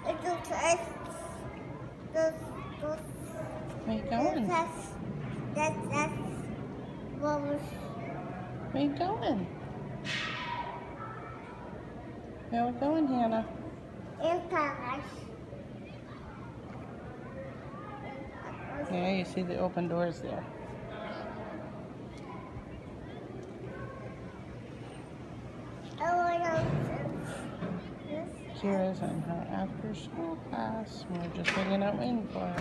Where you going? Where you going? Where we going, Hannah? Yeah, you see the open doors there. Ciara's in her after school class. We're just hanging out waiting for her.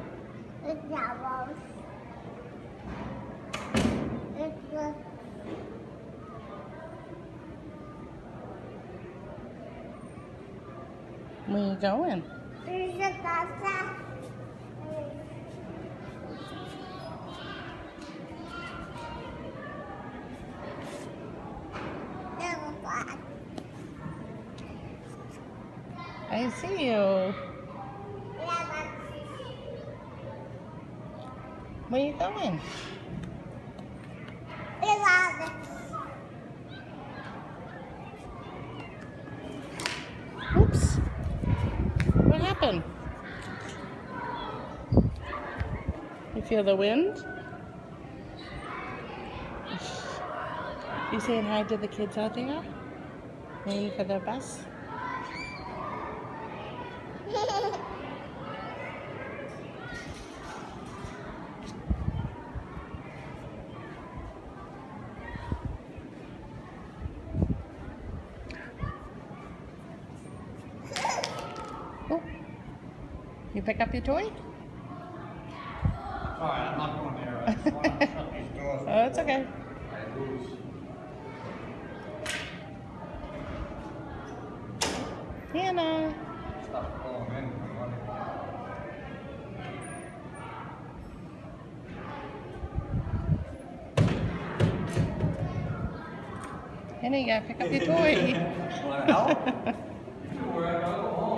Where you going? I see you. Where you going? Oops. What happened? You feel the wind? You saying hi to the kids out there? Waiting for their bus? Oh, you pick up your toy? Sorry, I'm not going there. I just want to shut these doors. Oh, it's okay. I lose. Hannah. Stop going in. Hannah, you gotta pick up your toy. Want to help? Where I gotta go home.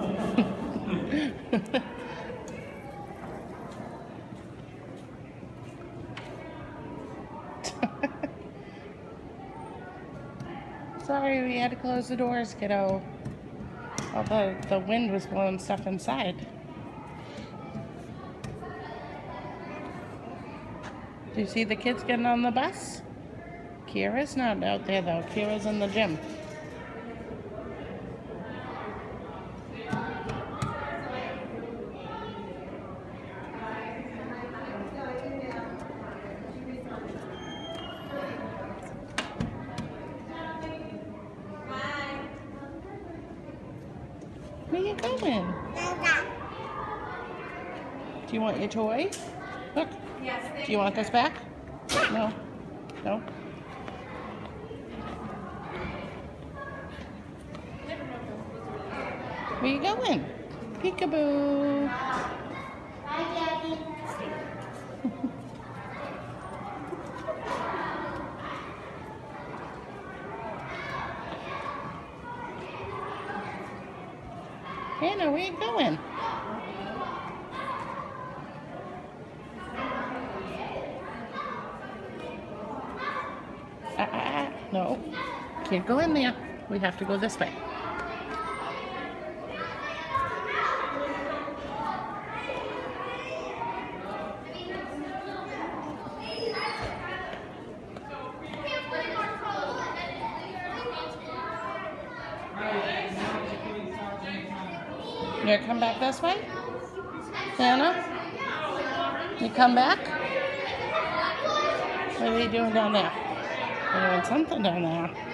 Sorry, we had to close the doors, kiddo. Although the wind was blowing stuff inside. Do you see the kids getting on the bus? Ciara's not out there though. Ciara's in the gym. Where you going? Do you want your toy? Look. Do you want this back? No. No? Where you going? Peekaboo. Hi, Daddy. Hannah, where you going? No. Can't go in there. We have to go this way. You gonna come back this way? Hannah? You come back? What are they doing down there? They're doing something down there.